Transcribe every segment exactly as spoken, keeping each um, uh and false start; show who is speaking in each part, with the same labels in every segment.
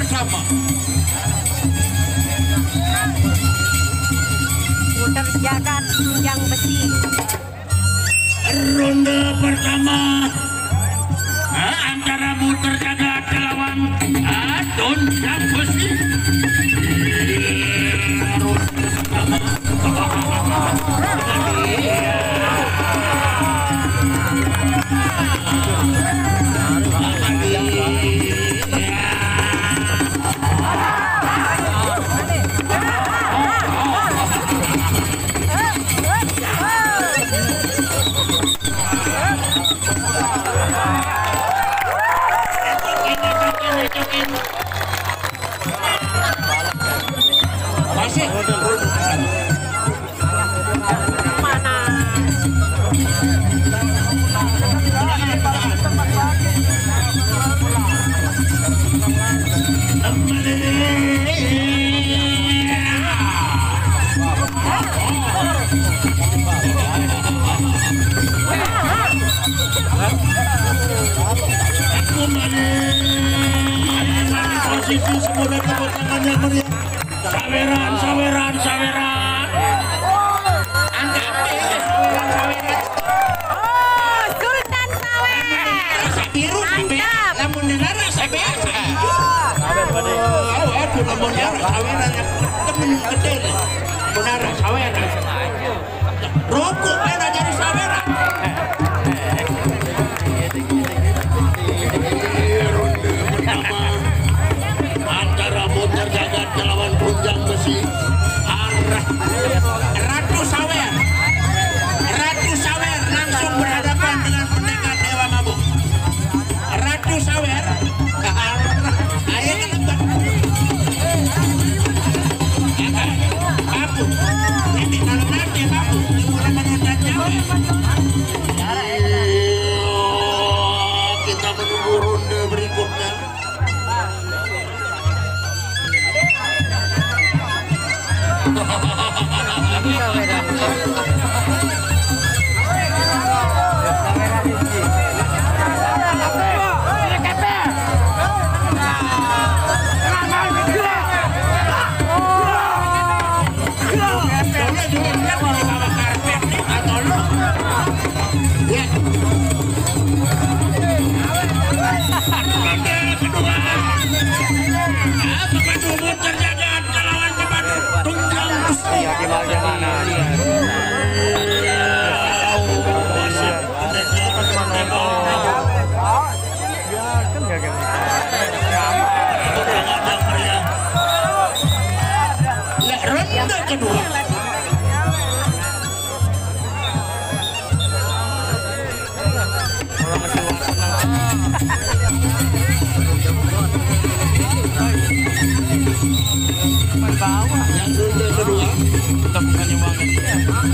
Speaker 1: pertama.
Speaker 2: Muter jagat tunjang besi.
Speaker 1: Ronde pertama ah, antara muter jagat lawan ah, tunjang besi. Ronde pertama. Posisi semuanya tepuk tangannya meriah. Saweran, saweran, saweran. Angkat saweran, saweran.
Speaker 2: Oh, Sultan Sawer.
Speaker 1: Rasa biru sampai lamun dengar rasa biasa. Oh, aku lamun dengar saweran yang temen gede. Benar saweran. Rokok mana jadi saweran? Muter jagat lawan tunjang besi arah Ratu Sawer. Ratu Sawer langsung berhadapan dengan pendekar Dewa Mabuk. Ratu Sawer ke arah ayo ke tempat Papu nanti kalau nanti Papu dimulai menonton Jawa. Kita menunggu ronde berikutnya. Ronde kedua. Yang ronde kedua kita bukan nyumbangin dia.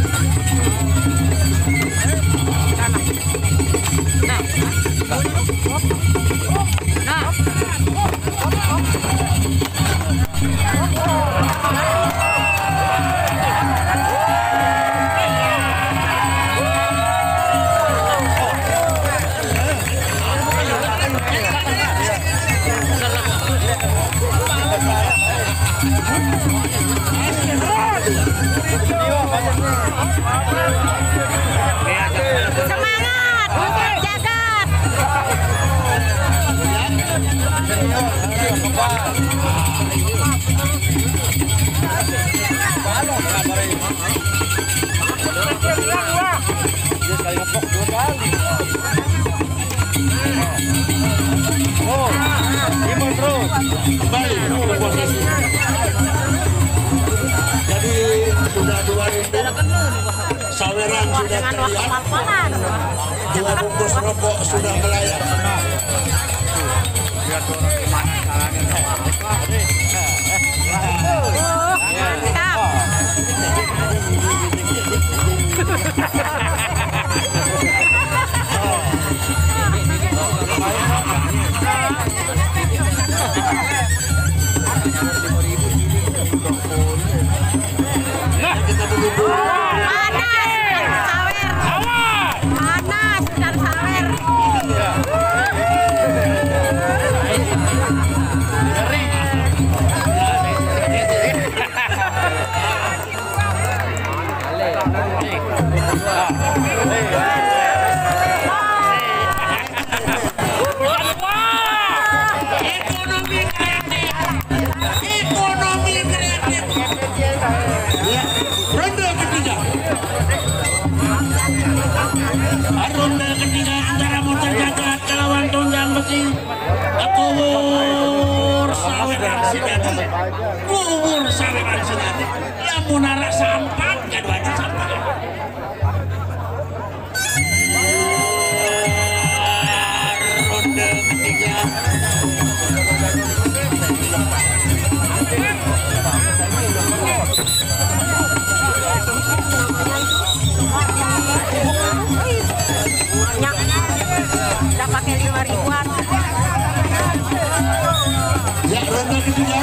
Speaker 2: Semangat, muter jagat.
Speaker 1: Kembali ke posisi. Jadi sudah dua ronde. Saweran sudah terlihat. Dua bungkus rokok sudah melayar. Kita menunggu.
Speaker 2: Panas, Sultan Sawer. Panas, Sultan Sawer.
Speaker 1: saweran sinana kuur saweran sinana lamun arah sampat gaduhan sampat ronde ketiga
Speaker 2: udah pakai lima ribuan.
Speaker 1: ya ronde ketiga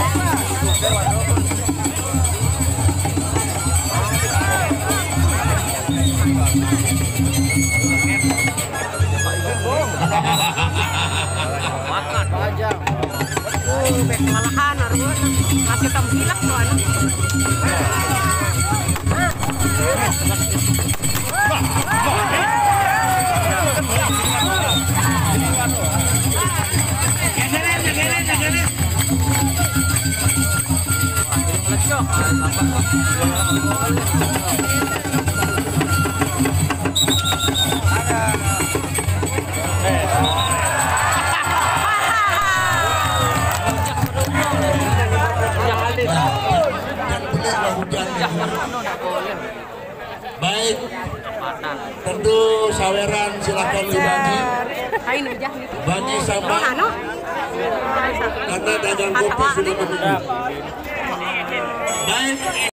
Speaker 3: makan aja.
Speaker 2: Oh, bek malahan harus masih tampilan tuh anu. Baik, tentu saweran silakan dibagi. Bagi sama karena dagang kopi sudah menunggu. Baik.